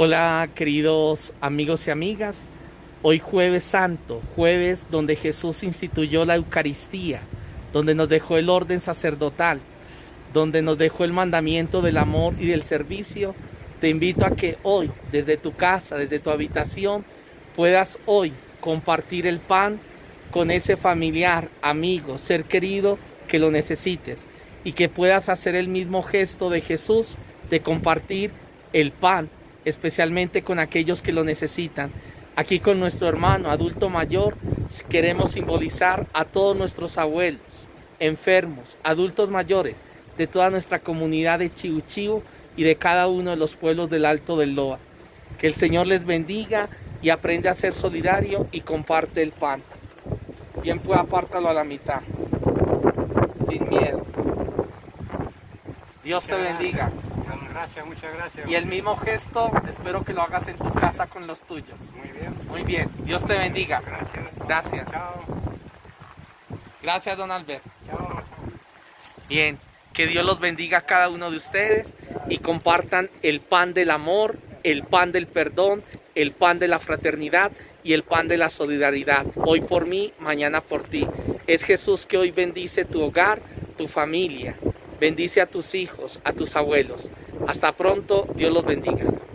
Hola queridos amigos y amigas, hoy jueves santo, jueves donde Jesús instituyó la Eucaristía, donde nos dejó el orden sacerdotal, donde nos dejó el mandamiento del amor y del servicio. Te invito a que hoy, desde tu casa, desde tu habitación, puedas hoy compartir el pan con ese familiar, amigo, ser querido que lo necesites, y que puedas hacer el mismo gesto de Jesús de compartir el pan, especialmente con aquellos que lo necesitan. Aquí con nuestro hermano adulto mayor queremos simbolizar a todos nuestros abuelos, enfermos, adultos mayores de toda nuestra comunidad de Chiu Chiu y de cada uno de los pueblos del Alto del Loa. Que el Señor les bendiga y aprende a ser solidario y comparte el pan. Bien, pues apártalo a la mitad, sin miedo. Dios te bendiga. Gracias, muchas gracias. Y el mismo gesto, espero que lo hagas en tu casa con los tuyos. Muy bien. Muy bien. Dios te bendiga. Gracias. Gracias. Chao. Gracias, don Albert. Chao. Bien. Que Dios los bendiga a cada uno de ustedes y compartan el pan del amor, el pan del perdón, el pan de la fraternidad y el pan de la solidaridad. Hoy por mí, mañana por ti. Es Jesús que hoy bendice tu hogar, tu familia. Bendice a tus hijos, a tus abuelos. Hasta pronto, Dios los bendiga.